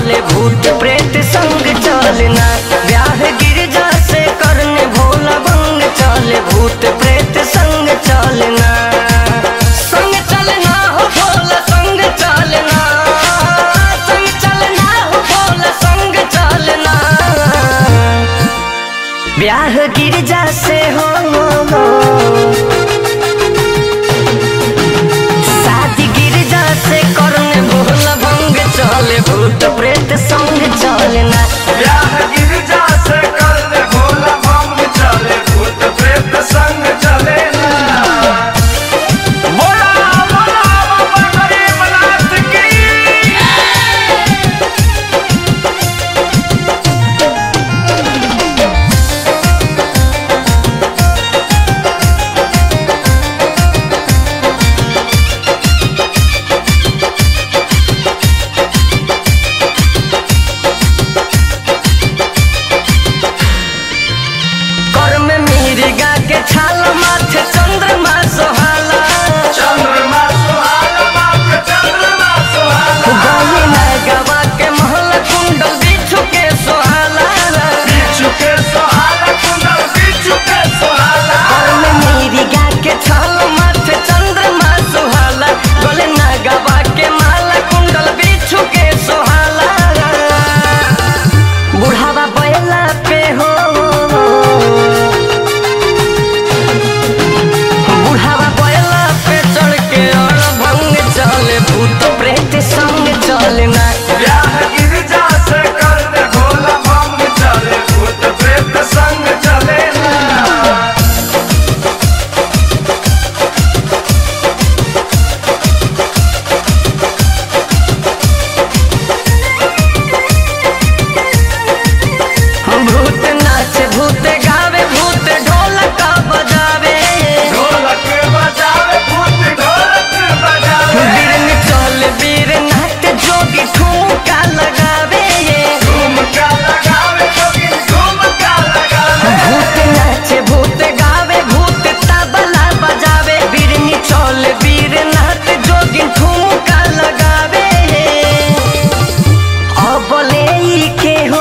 चले भूत प्रेत संग चलना। ब्याह गिरजा से करने भोला भंग चले भूत प्रेत संग चलना। संग चलना हो भोला संग चलना, संग चलना हो भोला संग चलना। ब्याह गिरजा से हो शादी गिरजा से करने भोला भंग चले भूत प्रेत संग चलना। ब्याह गिरजा से करने भोला भंग चले भूत प्रेत संग चलेना। बोला बोला बाबा गरीबनाथ की। कर में मिर्गा के छाल माथे चंद्रमा सोहाला, चंद्रमा सुहाना माथे चंद्रमा सुहाना। गली में गवा के महल कुंडल बिच्छू के सोहाला। बिच्छू के सुहाना कुंडल बिच्छू के सुहाना। कर में मिर्गा के छाल माथे चंद्रमा सोहाला, गले में गवा के महल कुंडल बिच्छू के सोहाला। बुढ़ावा बैला पे हो, बुढ़ावा बैला पे चढ़ के और भंग चले भूत प्रेत संग चलना। ब्याह गिरजा से करने भोला भंग चले भूत प्रेत संग चलेना। भूत नाचे भूत गावे भूत ढोलक बजावे, ढोलक बजावे भूत ढोलक बजावे। बीरन चल बीर नाट जोगी ठुमका लगावे। झुमका लगावे जोगी झुमका लगावे। भूत नाचे भूत गावे भूत तबला बजावे, बीरन चल बीर नाट जोगी ठुमका लगावे। अबले के हो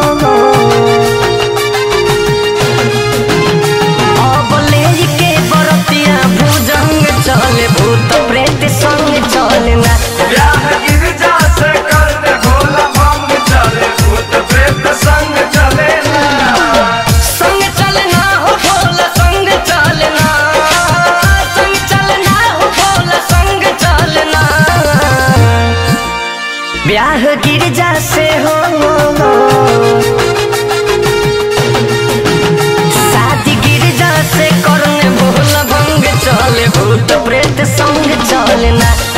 अबले के बरतिया भुजंग चले भूत प्रेत संग चलना। ब्याह गिरजा से करने भोला भंग चले भूत प्रेत संग चलेना। संग चलना हो भोला संग चलना, संग चलना हो भोला संग चलना। ब्याह गिरजा से हो शादी गिरजा से करने भोला भंग चले भूत प्रेत संग चलना।